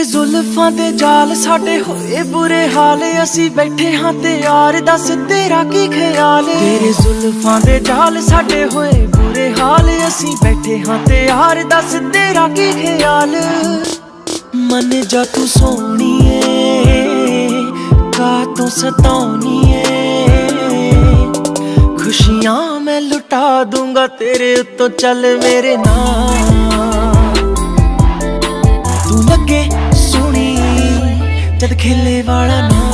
जुल्फां दे जाल साडे होए बुरे हाल, असी बैठे हाँ ते यार दस तेरा की ख्याल। तेरे जुल्फां दे जाल साडे होए बुरे हाल, असी बैठे हाँ ते यार दस तेरा की ख्याल। मन जा तू सोहणीए का तू सताउणीए, खुशियां मैं लुटा दूंगा तेरे उत्तों, चल मेरे नाल। तू लगे सोहनी जद खेले वाला ना,